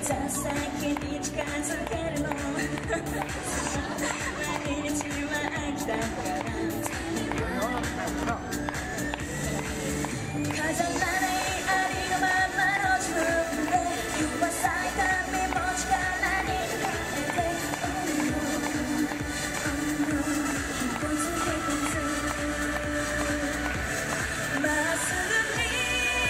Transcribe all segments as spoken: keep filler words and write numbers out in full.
指先に近づけるの毎日は飽きたから飾らないありのままの自分で言わさいた身も力に変えて Oh no Oh no 一つ一つまっすぐに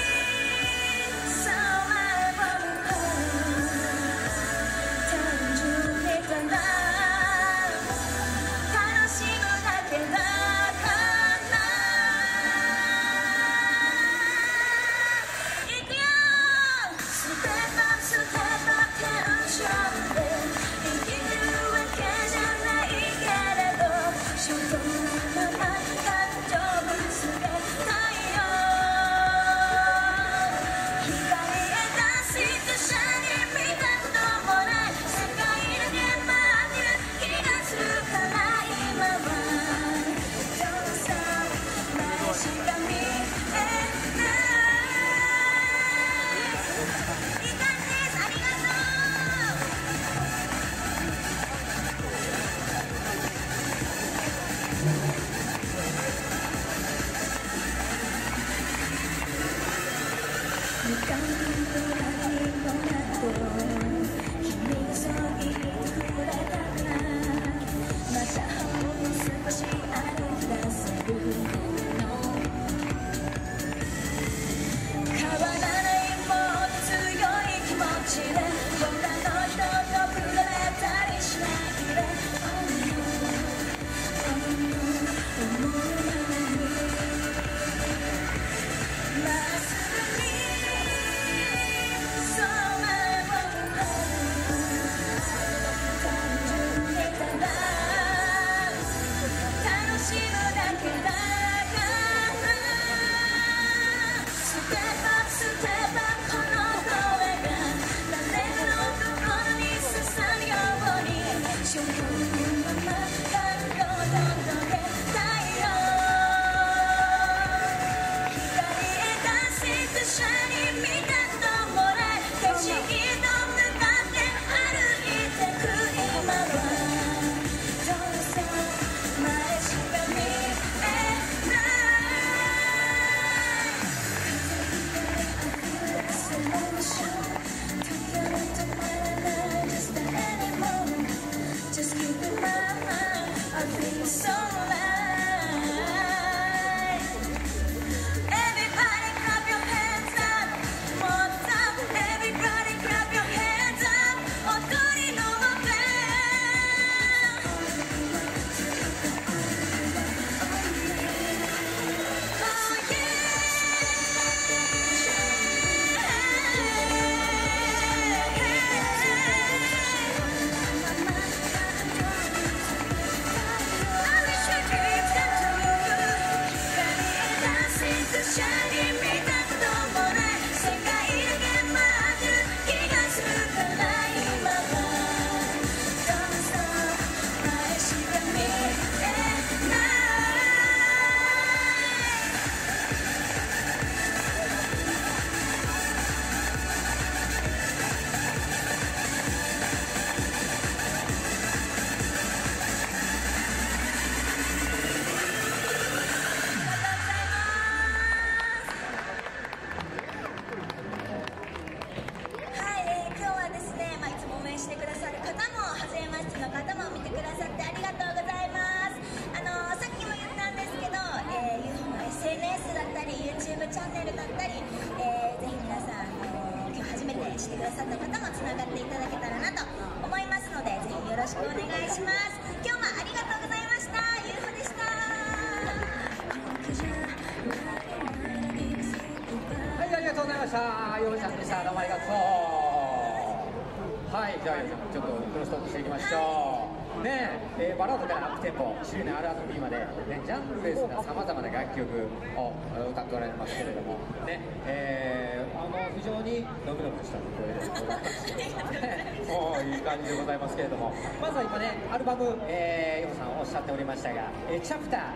してくださった方もつながっていただけたらなと思いますので、ぜひよろしくお願いします。今日もありがとうございました。ゆうほでした。 はい、ありがとうございました。ゆうほちゃんでした。どうもありがとう。はい、じゃあちょっとクロストークしていきましょう。ねえ、えー、バラードからアップテンポ、シルネ アールアンドビー まで、ね、ジャンルレスなさまざまな楽曲を歌っておられますけれども、ねえー、あの非常にのびのびした声でもういい感じでございますけれども、まずは今ね、アルバム、えー、ヨコさんおっしゃっておりましたが、えー、チャプター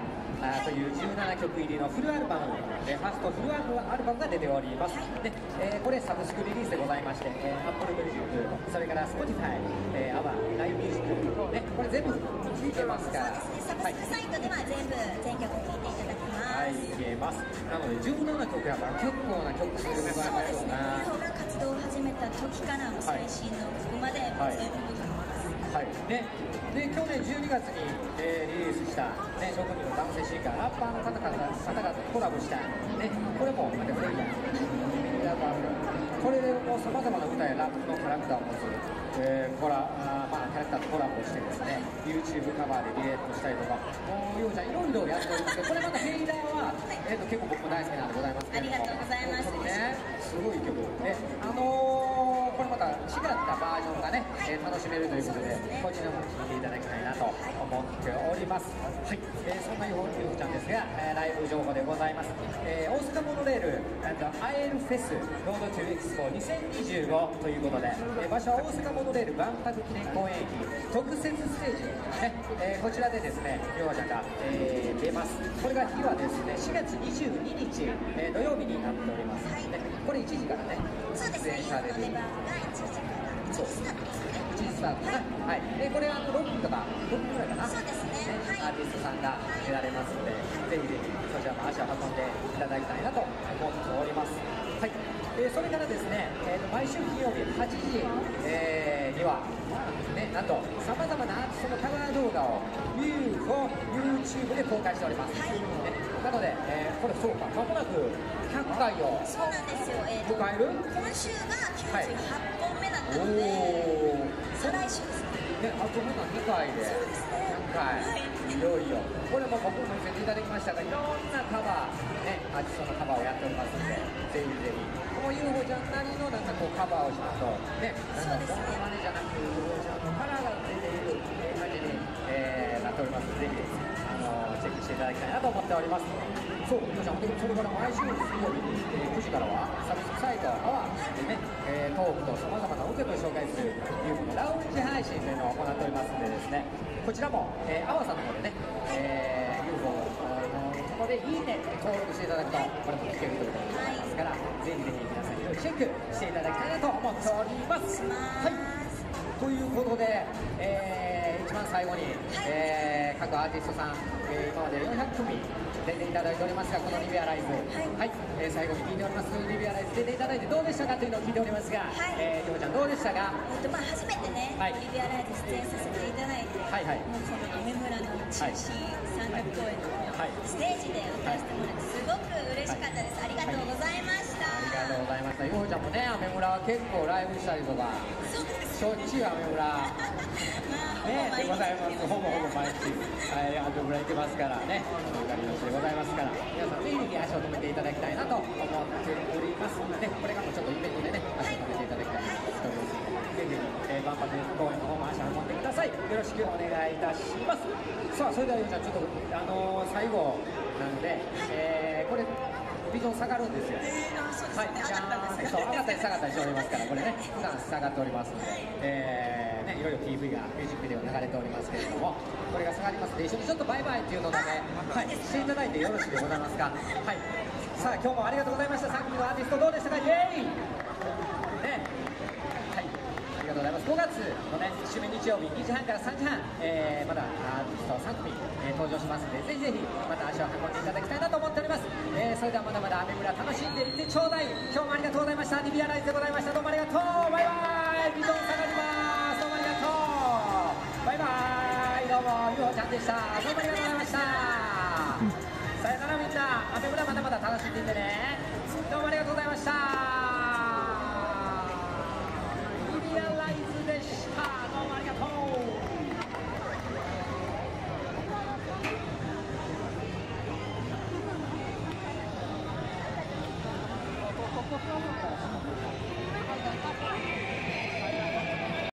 あというじゅうななきょく入りのフルアルバム、えーファーストフルアルバムが出ております。で、えーこれサブスクリリースでございまして、えー、Apple Music、それから Spotify、えー、アワー、ライブミュージック、ね、これ全部聴けますから。 サブスクサイトでは全部全曲聴いていただきます。 はい、聴けます。なのでじゅうななきょくやから結構な曲数でございますよね。 ユーフォーが活動を始めた時からの最新の曲まで全部聴きます。 はい、でで去年じゅうにがつに、えーリリースした、ね、ろくにんの男性シンガー、ラッパーの方々方々とコラボした、ね、これもまたフレイヤー、これでもさまざまな歌やラップのキャラクターを持つ、えーコラあまあ、キャラクターとコラボしてですね、YouTube カバーでデュエットしたりとか、もうようちゃんいろいろやっておりますけど、これまたフェイダーは、えー、と結構僕も大好きなんでございますけれども、 ありがとうございます。 ね、すごい曲で、あのー、これまた違ったバージョンがね、えー楽しめるということで、こちらも聴いていただきたいなと思っております。はい、えーそんなゆうふちゃんですが、えーライブ情報でございます。えー大阪モノレールアイエルフェスロードトゥエクスポにせんにじゅうごということで、えー場所は大阪モノレール万博記念公園駅特設ステージ、ねえーこちらでですね、ゆうちゃんが、えー出ます。これが日はですね、しがつにじゅうににち、えー土曜日になっております。ね、これいちじからね、 そうですね、 出演される。 ユーフォーの出番がいちじからそうスタートですね。 いちじスタートかな、はい、でこれあのろっぷんとかろっぷんぐらいかな、 そうですね、はいアーティストさんが出られますので、ぜひぜひそちらも足を運んでいただきたいなと思っております。はい、えーそれからですね、えーと毎週金曜日はちじ、えーには、ね、なんとさまざまなアーティストのカバー動画を ユーフォー YouTube で公開しております。 はい、 ね、なので、えーこれそうか、まもなくひゃっかいをそうなんですよ。えーと迎える。 今週がきゅうじゅうはっぽんめだったおので、 お、 再来週ですね。 ね、あとほんなにかいでそうですね。 ひゃっかい、 はいいよいよ、これも僕も見せていただきましたが、いろんなカバー、ね、アーティストのカバーをやっておりますので、ぜひぜひ、この ユーフォー ちゃんなりのなんかこうカバーをしますと、ね、なんかモノマネじゃなく、ユーフォー ちゃんのカラーが出ている感じに、えーなっておりますので、ぜひ、あのチェックしていただきたいなと思っております。そう、ゆうちゃん、それから毎週水曜日に、えーくじからは、サブスクサイト、アワーでね、えートークとさまざまな音楽を紹介する ユーフォー のラウンジ配信というのを行っておりますのでですね、こちらも、えー、アワーさんの方でね、えー、ユーフォー のところでいいねって登録していただくと、これも聞けるということになりますから、ぜひぜひ皆さんいろいろチェックしていただきたいなと思っております。はい、ということで、えー、一番最後に、えー、各アーティストさん、えー今までよんひゃくくみ出ていただいておりますが、このリビアライズ、はい、えー最後に聞いておりますリビアライズ出ていただいてどうでしたかというのを聞いておりますが、 はいえー、ようちゃんどうでしたか？ えっとまあ初めてね、 はいリビアライズ出演させていただいて、 はいはいもうその夢村の中心三角公園のはいステージで歌わせてもらってすごく嬉しかったです。ありがとうございました。 ありがとうございました。ようちゃんもね、アメ村は結構ライブしたりとか、 そうですしょっちゅうアメ村まあね、でございます。ほぼほぼ毎日、はい、アメ村行ってますからね、おかりの地でございますから、皆さんぜひぜひ足を止めていただきたいなと思っておりますので、これからもちょっとイベントでね、足を止めていただきたいなと思っておりますので、ぜひぜひ、えー、万博公園の方も足を運んでください。よろしくお願いいたします。さあ、それではようちゃん、ちょっと、あのー、最後なので、えー、これ、ビジョン下がるんですよ。はい、じゃあ、そう、上がったり下がったりしておりますから、これね、普段下がっておりますので、えー、ね、いろいろ ピーブイ がミュージックビデオ流れておりますけれども、これが下がりますので、一緒にちょっとバイバイっていうのだけ、はい、していただいてよろしいでございますか。はい、さあ、今日もありがとうございました。さんきのアーティストどうでしたか、イエーイ。ね、はい、ありがとうございます。ごがつのね、いっ週目日曜日にじはんからさんじはん、えー、まだアーティストさんくみ、えー、登場しますので、ぜひぜひまた足を運んでいただきたいなと思っております。えー、それではまだまだアメ村楽しんでいってちょうだい。今日もありがとうございました。リビアライズでございました。どうもありがとう。バイバイ。ビジョン下がります。どうもありがとう。バイバイ。どうもゆうほちゃんでした。どうもありがとうございました。さよならみんな。アメ村まだまだ楽しんでいってね。どうもありがとうございました。リビアライズでした。どうもありがとう。ここ